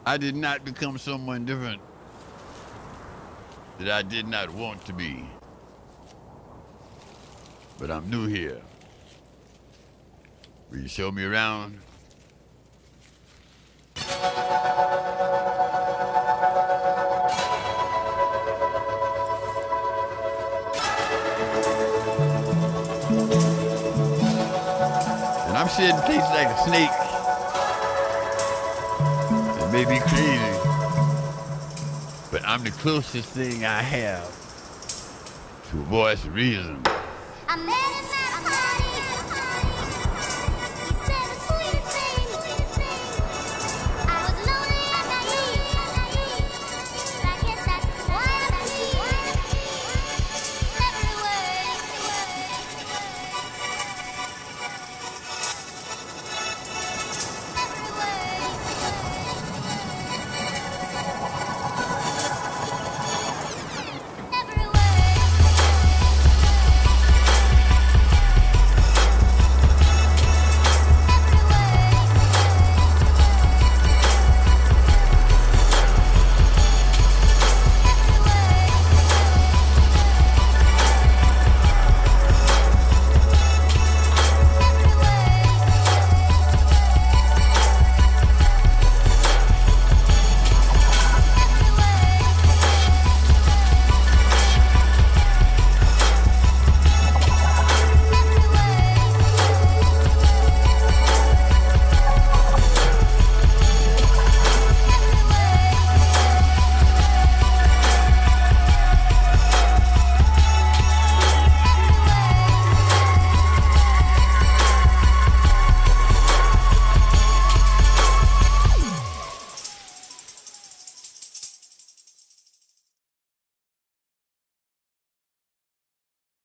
I did not become someone different that I did not want to be. But I'm new here. Will you show me around? And I'm shedding places like a snake. It may be crazy, but I'm the closest thing I have to a voice of reason. I'm